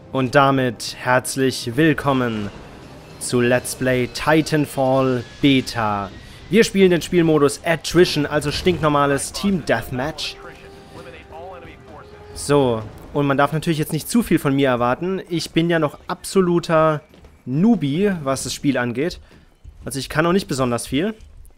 Und damit herzlich willkommen zu Let's Play Titanfall Beta. Wir spielen den Spielmodus Attrition, also stinknormales Team Deathmatch. So, und man darf natürlich jetzt nicht zu viel von mir erwarten. Ich bin ja noch absoluter Newbie, was das Spiel angeht. Also ich kann noch nicht besonders viel.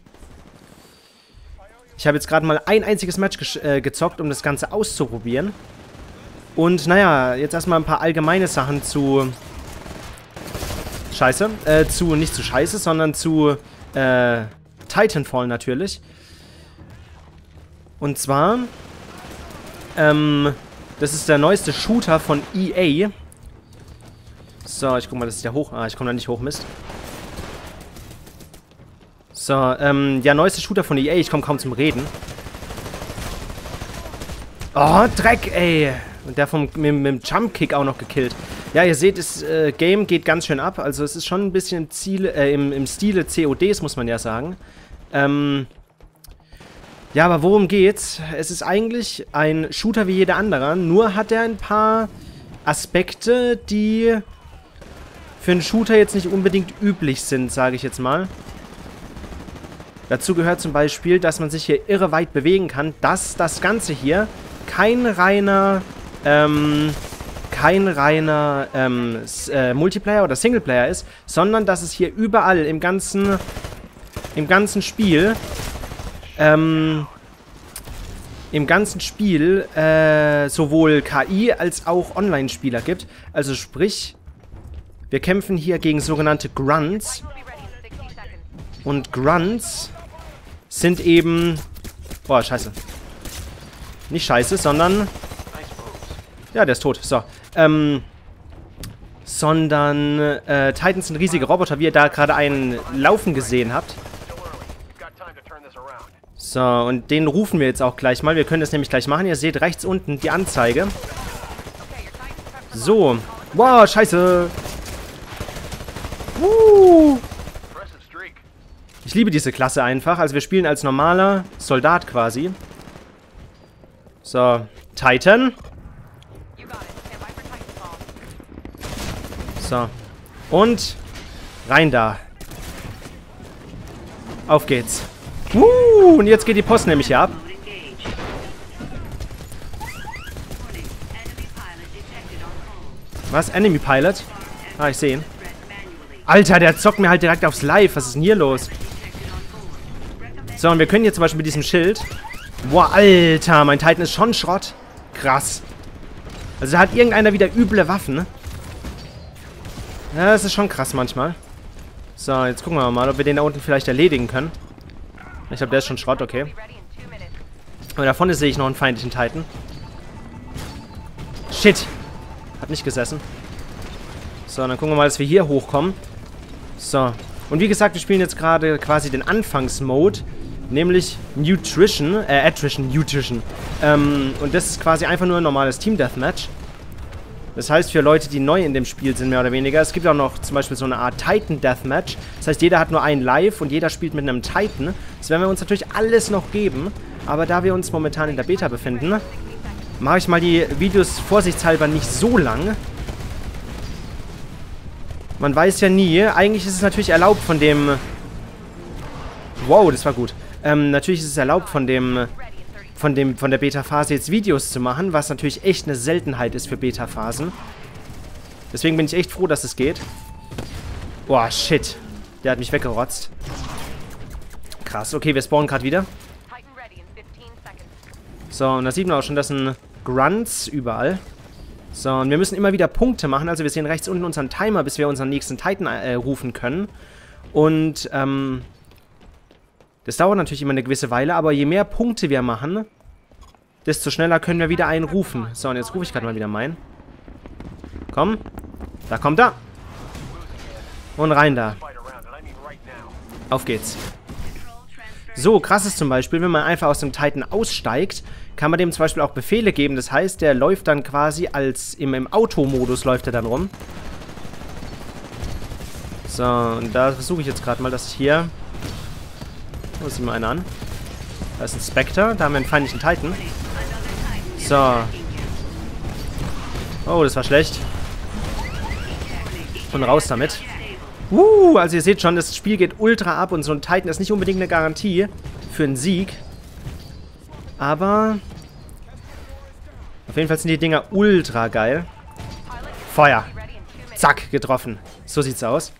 Ich habe jetzt gerade mal ein einziges Match gezockt, um das Ganze auszuprobieren. Und naja, jetzt erstmal ein paar allgemeine Sachen zu Scheiße. Nicht zu Scheiße, sondern zu Titanfall natürlich. Und zwar, das ist der neueste Shooter von EA. So, ich guck mal, das ist ja hoch. Ah, ich komme da nicht hoch, Mist. So, ja, neueste Shooter von EA. Ich komme kaum zum Reden. Oh, Dreck, ey. Und der mit dem Jump-Kick auch noch gekillt. Ja, ihr seht, das Game geht ganz schön ab. Also es ist schon ein bisschen im Stile CODs, muss man ja sagen. Ja, aber worum geht's? Es ist eigentlich ein Shooter wie jeder andere. Nur hat er ein paar Aspekte, die für einen Shooter jetzt nicht unbedingt üblich sind, sage ich jetzt mal. Dazu gehört zum Beispiel, dass man sich hier irre weit bewegen kann. Dass das Ganze hier kein reiner Multiplayer oder Singleplayer ist, sondern dass es hier überall im ganzen Spiel sowohl KI als auch Online-Spieler gibt. Also sprich, wir kämpfen hier gegen sogenannte Grunts. Und Grunts sind eben... Boah, scheiße. Nicht scheiße, sondern... Ja, der ist tot. So. Titans sind riesige Roboter, wie ihr da gerade einen laufen gesehen habt. So, und den rufen wir jetzt auch gleich mal. Wir können das nämlich gleich machen. Ihr seht rechts unten die Anzeige. So. Wow, scheiße. Ich liebe diese Klasse einfach. Also wir spielen als normaler Soldat quasi. So, Titan. So. Und rein da. Auf geht's. Und jetzt geht die Post nämlich hier ab. Was? Enemy Pilot? Ah, ich sehe ihn. Alter, der zockt mir halt direkt aufs Live. Was ist denn hier los? So, und wir können hier zum Beispiel mit diesem Schild... Boah, Alter, mein Titan ist schon Schrott. Krass. Also da hat irgendeiner wieder üble Waffen. Ja, das ist schon krass manchmal. So, jetzt gucken wir mal, ob wir den da unten vielleicht erledigen können. Ich glaube, der ist schon Schrott, okay. Aber da vorne sehe ich noch einen feindlichen Titan. Shit. Hat nicht gesessen. So, dann gucken wir mal, dass wir hier hochkommen. So. Und wie gesagt, wir spielen jetzt gerade quasi den Anfangsmode. Nämlich Attrition. Und das ist quasi einfach nur ein normales Team Deathmatch. Das heißt, für Leute, die neu in dem Spiel sind, mehr oder weniger, es gibt auch noch zum Beispiel so eine Art Titan Deathmatch. Das heißt, jeder hat nur einen Live und jeder spielt mit einem Titan. Das werden wir uns natürlich alles noch geben. Aber da wir uns momentan in der Beta befinden, mache ich mal die Videos vorsichtshalber nicht so lang. Man weiß ja nie. Eigentlich ist es natürlich erlaubt von dem... Wow, das war gut. Natürlich ist es erlaubt von der Beta-Phase jetzt Videos zu machen, was natürlich echt eine Seltenheit ist für Beta-Phasen. Deswegen bin ich echt froh, dass es geht. Boah, shit. Der hat mich weggerotzt. Krass, okay, wir spawnen gerade wieder. So, und da sieht man auch schon, das sind Grunts überall. So, und wir müssen immer wieder Punkte machen. Also wir sehen rechts unten unseren Timer, bis wir unseren nächsten Titan rufen können. Und, das dauert natürlich immer eine gewisse Weile, aber je mehr Punkte wir machen, desto schneller können wir wieder einen rufen. So, und jetzt rufe ich gerade mal wieder meinen. Komm. Da kommt er. Und rein da. Auf geht's. So, krass ist zum Beispiel, wenn man einfach aus dem Titan aussteigt, kann man dem zum Beispiel auch Befehle geben. Das heißt, der läuft dann quasi als im Automodus läuft er dann rum. So, und da versuche ich jetzt gerade mal, dass ich hier... Oh, sieh mal einer an. Da ist ein Spectre. Da haben wir einen feindlichen Titan. So. Oh, das war schlecht. Und raus damit. Also ihr seht schon, das Spiel geht ultra ab und so ein Titan ist nicht unbedingt eine Garantie für einen Sieg. Aber auf jeden Fall sind die Dinger ultra geil. Feuer. Zack, getroffen. So sieht's aus.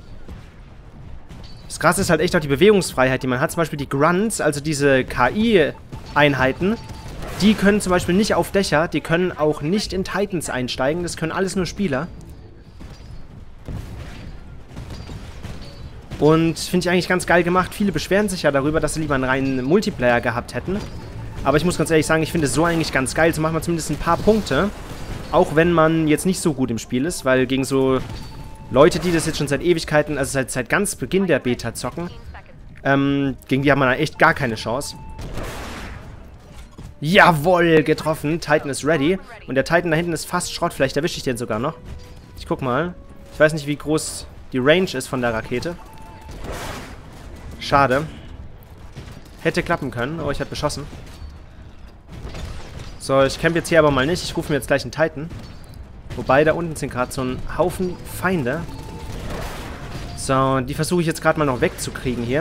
Das Krasse ist halt echt auch die Bewegungsfreiheit, die man hat. Zum Beispiel die Grunts, also diese KI-Einheiten, die können zum Beispiel nicht auf Dächer, die können auch nicht in Titans einsteigen. Das können alles nur Spieler. Und finde ich eigentlich ganz geil gemacht. Viele beschweren sich ja darüber, dass sie lieber einen reinen Multiplayer gehabt hätten. Aber ich muss ganz ehrlich sagen, ich finde es so eigentlich ganz geil. So macht man zumindest ein paar Punkte. Auch wenn man jetzt nicht so gut im Spiel ist, weil gegen so Leute, die das jetzt schon seit Ewigkeiten, also seit ganz Beginn der Beta zocken, gegen die hat man da echt gar keine Chance. Jawohl, getroffen. Titan ist ready. Und der Titan da hinten ist fast Schrott. Vielleicht erwische ich den sogar noch. Ich guck mal. Ich weiß nicht, wie groß die Range ist von der Rakete. Schade. Hätte klappen können. Oh, ich hatte beschossen. So, ich camp jetzt hier aber mal nicht. Ich rufe mir jetzt gleich einen Titan. Wobei, da unten sind gerade so ein Haufen Feinde. So, die versuche ich jetzt gerade mal noch wegzukriegen hier.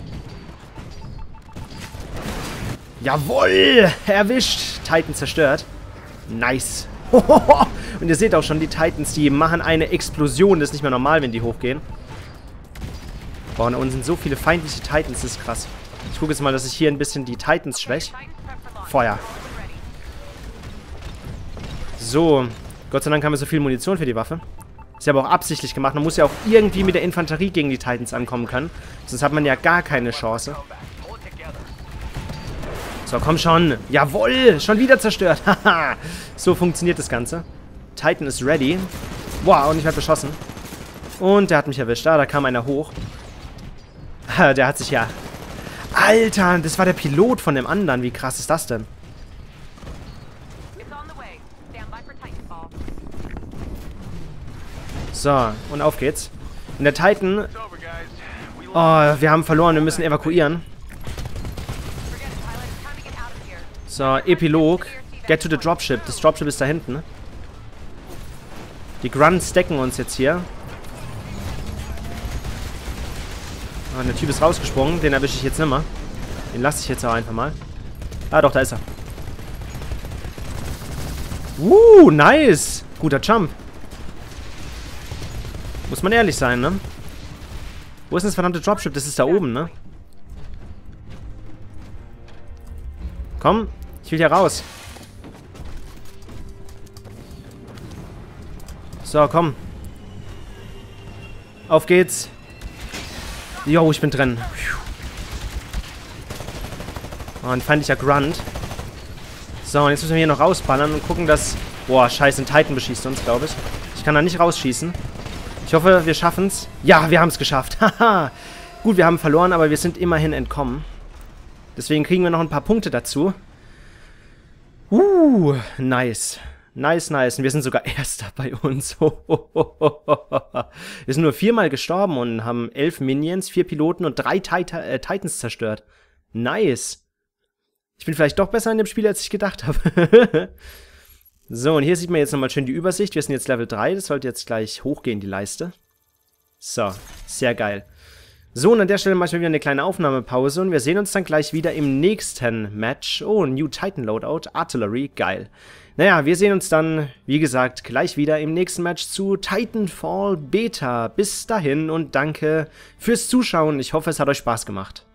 Jawohl! Erwischt! Titan zerstört. Nice. Und ihr seht auch schon, die Titans, die machen eine Explosion. Das ist nicht mehr normal, wenn die hochgehen. Boah, und da unten sind so viele feindliche Titans. Das ist krass. Ich gucke jetzt mal, dass ich hier ein bisschen die Titans schwäche. Feuer. So. Gott sei Dank haben wir so viel Munition für die Waffe. Ist ja aber auch absichtlich gemacht. Man muss ja auch irgendwie mit der Infanterie gegen die Titans ankommen können. Sonst hat man ja gar keine Chance. So, komm schon. Jawohl, schon wieder zerstört. Haha. So funktioniert das Ganze. Titan ist ready. Wow, und ich werde beschossen. Und der hat mich erwischt. Da kam einer hoch. Der hat sich ja... Alter, das war der Pilot von dem anderen. Wie krass ist das denn? So, und auf geht's. Und der Titan... Oh, wir haben verloren. Wir müssen evakuieren. So, Epilog. Get to the Dropship. Das Dropship ist da hinten. Die Grunts decken uns jetzt hier. Oh, der Typ ist rausgesprungen. Den erwische ich jetzt nicht mehr. Den lasse ich jetzt auch einfach mal. Ah, doch, da ist er. Nice. Guter Jump. Muss man ehrlich sein, ne? Wo ist denn das verdammte Dropship? Das ist da oben, ne? Komm, ich will hier raus. So, komm. Auf geht's. Jo, ich bin drin. Oh, ein feindlicher Grunt. So, und jetzt müssen wir hier noch rausballern und gucken, dass... Boah, scheiße, ein Titan beschießt uns, glaube ich. Ich kann da nicht rausschießen. Ich hoffe, wir schaffen's. Ja, wir haben es geschafft. Haha. Gut, wir haben verloren, aber wir sind immerhin entkommen. Deswegen kriegen wir noch ein paar Punkte dazu. Nice. Nice, nice. Und wir sind sogar Erster bei uns. Wir sind nur 4-mal gestorben und haben 11 Minions, 4 Piloten und 3 Titans zerstört. Nice. Ich bin vielleicht doch besser in dem Spiel, als ich gedacht habe. So, und hier sieht man jetzt nochmal schön die Übersicht. Wir sind jetzt Level 3. Das sollte jetzt gleich hochgehen, die Leiste. So, sehr geil. So, und an der Stelle mache ich mal wieder eine kleine Aufnahmepause und wir sehen uns dann gleich wieder im nächsten Match. Oh, New Titan Loadout, Artillery, geil. Naja, wir sehen uns dann, wie gesagt, gleich wieder im nächsten Match zu Titanfall Beta. Bis dahin und danke fürs Zuschauen. Ich hoffe, es hat euch Spaß gemacht.